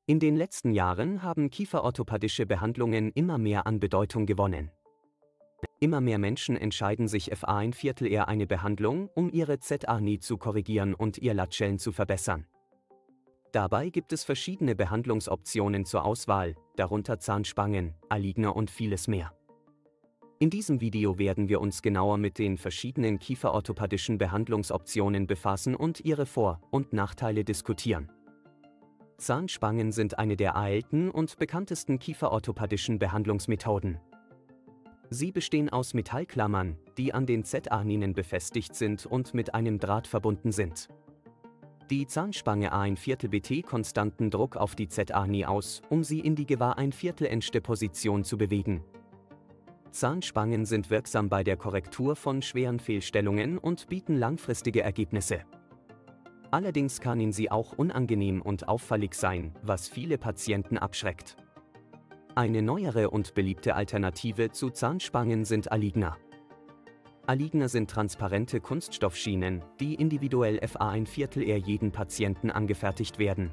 In den letzten Jahren haben kieferorthopädische Behandlungen immer mehr an Bedeutung gewonnen. Immer mehr Menschen entscheiden sich FA1/4 eher eine Behandlung, um ihre ZA-Hernie zu korrigieren und ihr Lattschellen zu verbessern. Dabei gibt es verschiedene Behandlungsoptionen zur Auswahl, darunter Zahnspangen, Aligner und vieles mehr. In diesem Video werden wir uns genauer mit den verschiedenen kieferorthopädischen Behandlungsoptionen befassen und ihre Vor- und Nachteile diskutieren. Zahnspangen sind eine der alten und bekanntesten kieferorthopädischen Behandlungsmethoden. Sie bestehen aus Metallklammern, die an den ZA-Hernienen befestigt sind und mit einem Draht verbunden sind. Die Zahnspange A1/4 BT konstanten Druck auf die ZA-Hernie aus, um sie in die Gewahr-1/4 Position zu bewegen. Zahnspangen sind wirksam bei der Korrektur von schweren Fehlstellungen und bieten langfristige Ergebnisse. Allerdings kann sie auch unangenehm und auffällig sein, was viele Patienten abschreckt. Eine neuere und beliebte Alternative zu Zahnspangen sind Aligner. Aligner sind transparente Kunststoffschienen, die individuell FA1/4 jeden Patienten angefertigt werden.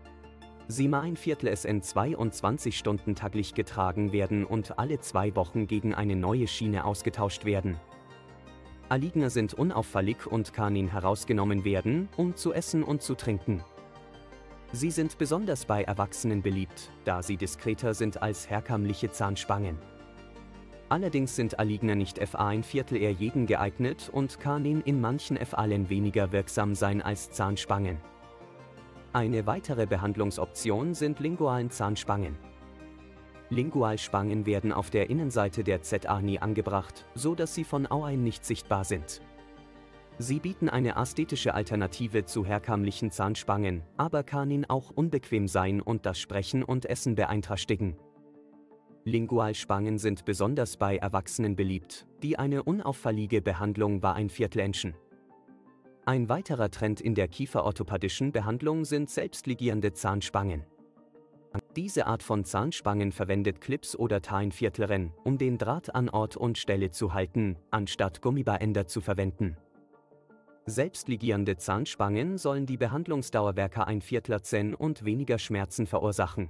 Sie FA1/4 22 Stunden täglich getragen werden und alle 2 Wochen gegen eine neue Schiene ausgetauscht werden. Aligner sind unauffällig und können herausgenommen werden, um zu essen und zu trinken. Sie sind besonders bei Erwachsenen beliebt, da sie diskreter sind als herkömmliche Zahnspangen. Allerdings sind Aligner nicht FA1/4 jeden geeignet und können in manchen Fällen weniger wirksam sein als Zahnspangen. Eine weitere Behandlungsoption sind lingualen Zahnspangen. Lingualspangen werden auf der Innenseite der ZA-Hernie angebracht, so dass sie von außen nicht sichtbar sind. Sie bieten eine ästhetische Alternative zu herkömmlichen Zahnspangen, aber können auch unbequem sein und das Sprechen und Essen beeinträchtigen. Lingualspangen sind besonders bei Erwachsenen beliebt, die eine unauffällige Behandlung FA1/4 wünschen. Ein weiterer Trend in der kieferorthopädischen Behandlung sind selbstligierende Zahnspangen. Diese Art von Zahnspangen verwendet Clips oder Zahnviertlern, um den Draht an Ort und Stelle zu halten, anstatt Gummibänder zu verwenden. Selbstligierende Zahnspangen sollen die Behandlungsdauer FA1/4 und weniger Schmerzen verursachen.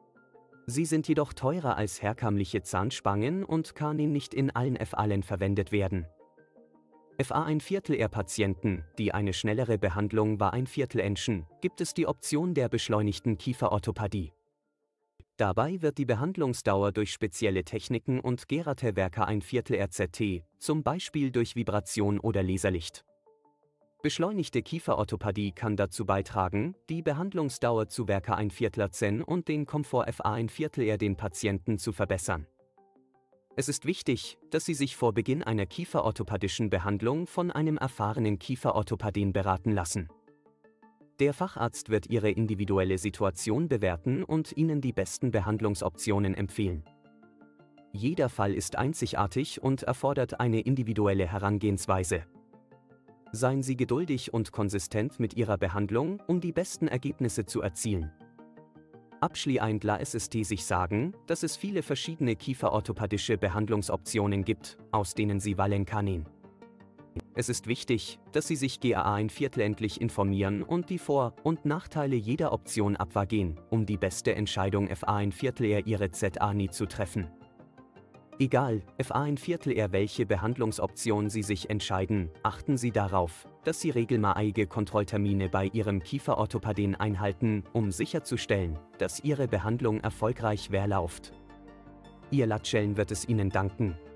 Sie sind jedoch teurer als herkömmliche Zahnspangen und können nicht in allen Fällen verwendet werden. FA1/4 Patienten, die eine schnellere Behandlung FA1/4 wünschen, gibt es die Option der beschleunigten Kieferorthopädie. Dabei wird die Behandlungsdauer durch spezielle Techniken und Gerate FA1/4 RZT, zum Beispiel durch Vibration oder Laserlicht. Beschleunigte Kieferorthopädie kann dazu beitragen, die Behandlungsdauer zu FA1/4 und den Komfort FA1/4 den Patienten zu verbessern. Es ist wichtig, dass Sie sich vor Beginn einer kieferorthopädischen Behandlung von einem erfahrenen Kieferorthopäden beraten lassen. Der Facharzt wird Ihre individuelle Situation bewerten und Ihnen die besten Behandlungsoptionen empfehlen. Jeder Fall ist einzigartig und erfordert eine individuelle Herangehensweise. Seien Sie geduldig und konsistent mit Ihrer Behandlung, um die besten Ergebnisse zu erzielen. Abschließend lässt es sich sagen, dass es viele verschiedene kieferorthopädische Behandlungsoptionen gibt, aus denen Sie wählen können. Es ist wichtig, dass Sie sich FA1/4 endlich informieren und die Vor- und Nachteile jeder Option abwägen, um die beste Entscheidung FA1/4 Ihre ZA-Hernie zu treffen. Egal, FA1/4 welche Behandlungsoption Sie sich entscheiden, achten Sie darauf, dass Sie regelmäßige Kontrolltermine bei Ihrem Kieferorthopäden einhalten, um sicherzustellen, dass Ihre Behandlung erfolgreich verläuft. Ihr Lattschellen wird es Ihnen danken.